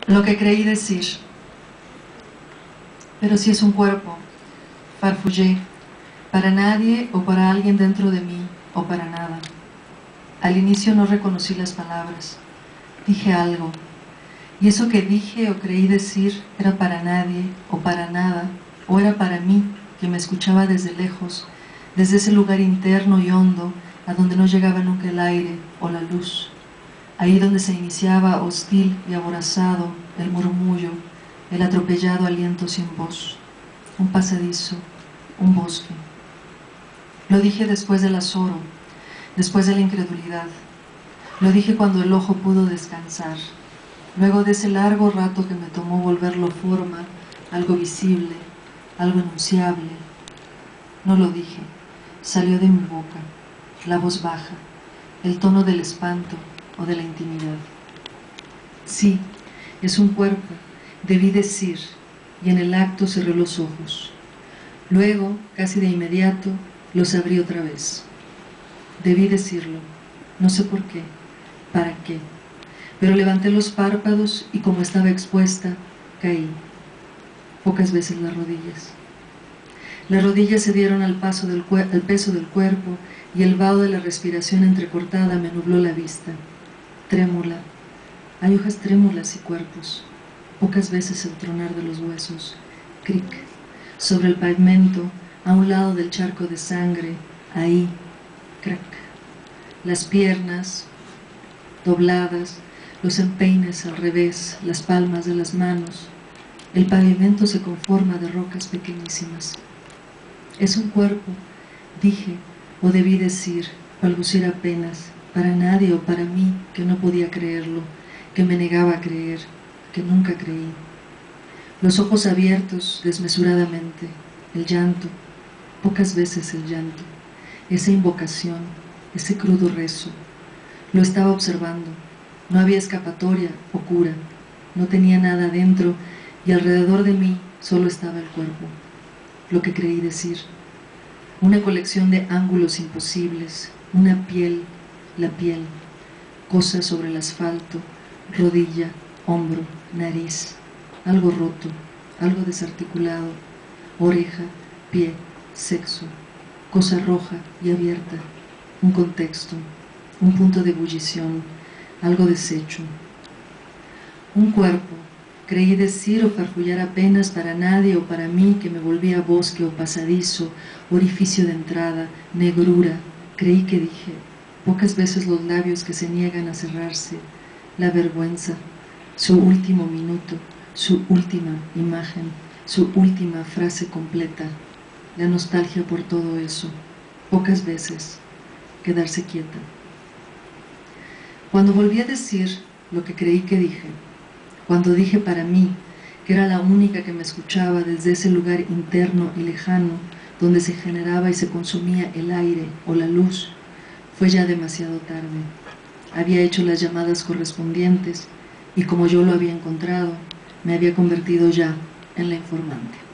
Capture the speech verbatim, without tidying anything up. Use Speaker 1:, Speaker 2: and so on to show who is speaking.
Speaker 1: Lo que creí decir. Pero si es un cuerpo, farfullé, para nadie o para alguien dentro de mí o para nada. Al inicio no reconocí las palabras. Dije algo. Y eso que dije o creí decir era para nadie o para nada, o era para mí, que me escuchaba desde lejos, desde ese lugar interno y hondo a donde no llegaba nunca el aire o la luz. Ahí donde se iniciaba hostil y aborazado el murmullo, el atropellado aliento sin voz, un pasadizo, un bosque. Lo dije después del azoro, después de la incredulidad. Lo dije cuando el ojo pudo descansar, luego de ese largo rato que me tomó volverlo forma, algo visible, algo enunciable. No lo dije, salió de mi boca, la voz baja, el tono del espanto o de la intimidad. Sí, es un cuerpo, debí decir, y en el acto cerré los ojos. Luego, casi de inmediato, los abrí otra vez. Debí decirlo, no sé por qué, para qué, pero levanté los párpados y como estaba expuesta, caí. Pocas veces las rodillas. Las rodillas se dieron al, paso del al peso del cuerpo y el vaho de la respiración entrecortada me nubló la vista. Trémula. Hay hojas trémulas y cuerpos. Pocas veces el tronar de los huesos. Cric. Sobre el pavimento, a un lado del charco de sangre, ahí. Crac. Las piernas dobladas, los empeines al revés, las palmas de las manos. El pavimento se conforma de rocas pequeñísimas. Es un cuerpo, dije, o debí decir, balbuciar apenas, para nadie o para mí, que no podía creerlo, que me negaba a creer, que nunca creí. Los ojos abiertos desmesuradamente, el llanto, pocas veces el llanto, esa invocación, ese crudo rezo. Lo estaba observando, no había escapatoria o cura, no tenía nada dentro y alrededor de mí solo estaba el cuerpo. Lo que creí decir, una colección de ángulos imposibles, una piel, la piel, cosas sobre el asfalto, rodilla, hombro, nariz, algo roto, algo desarticulado, oreja, pie, sexo, cosa roja y abierta, un contexto, un punto de ebullición, algo deshecho. Un cuerpo, creí decir o farfullar apenas para nadie o para mí, que me volvía bosque o pasadizo, orificio de entrada, negrura. Creí que dije, pocas veces los labios que se niegan a cerrarse, la vergüenza, su último minuto, su última imagen, su última frase completa, la nostalgia por todo eso, pocas veces, quedarse quieta. Cuando volví a decir lo que creí que dije, cuando dije para mí, que era la única que me escuchaba desde ese lugar interno y lejano, donde se generaba y se consumía el aire o la luz, fue ya demasiado tarde. Había hecho las llamadas correspondientes y como yo lo había encontrado, me había convertido ya en la informante.